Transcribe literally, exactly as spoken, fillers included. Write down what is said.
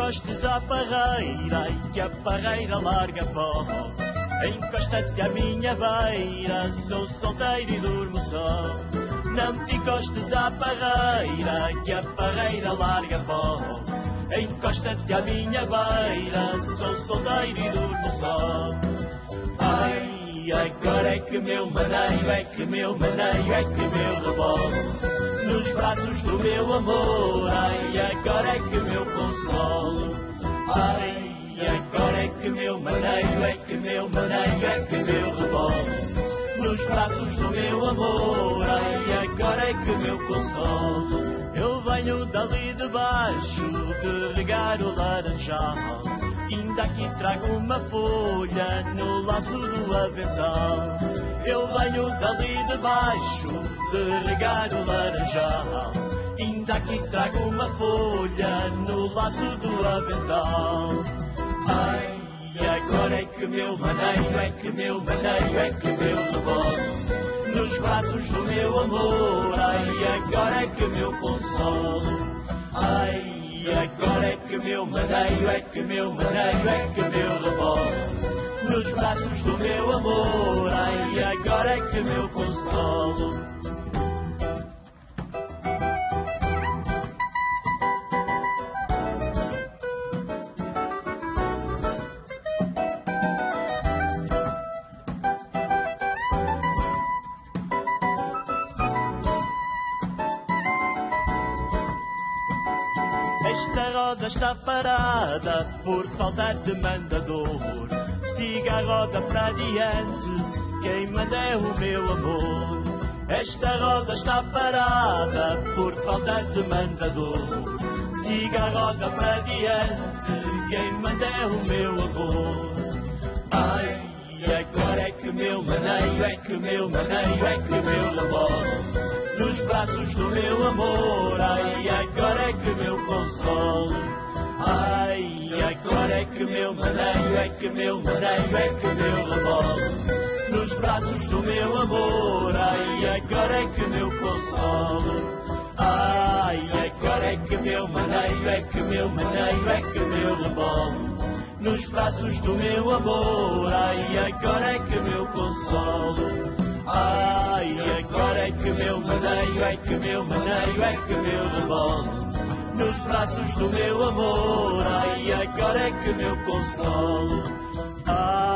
encostes à parreira e que a parreira larga pó. Encosta-te à minha beira, sou solteiro e durmo só. Não te encostes à parreira, que a parreira larga pó. Encosta-te à minha beira, sou solteiro e durmo só. Ai, agora é que meu maneio, é que meu maneio, é que meu rebolo nos braços do meu amor. Ai, agora é que meu consolo. Ai, agora é que meu maneio, é que meu maneio, é que meu rebolo nos braços do meu amor. Ai, agora é que meu consolo. Eu venho dali de baixo de regar o laranjal. Ainda aqui trago uma folha no laço do avental. Eu venho dali de baixo de regar o laranjal. Ainda aqui trago uma folha no laço do avental. Ai, agora é que meu maneio, é que meu maneio, é que meu rebolo nos braços do meu amor. Ai, agora é que meu consolo. Ai, agora é que meu maneio, é que meu maneio, é que meu rebolo nos braços do meu amor. Ai, agora é que meu consolo. Esta roda está parada por falta de mandador. Siga a roda para diante, quem manda é o meu amor. Esta roda está parada por falta de mandador. Siga a roda para diante, quem manda é o meu amor. Ai, agora é que meu maneio, é que meu maneio, é que meu rebolo nos braços do meu amor. Ai, agora é que meu consolo. Ai, agora é que meu maneio, é que meu maneio, é que meu rebolo nos braços do meu amor. Ai, agora é que meu consolo. Ai, agora é que meu maneio, é que meu maneio, é que meu rebolo nos braços do meu amor. Ai, agora é que meu consolo. Ai, agora é que meu maneio, é que meu maneio, é que meu rebolo nos braços do meu amor. Ai, agora é que meu consolo. Ai,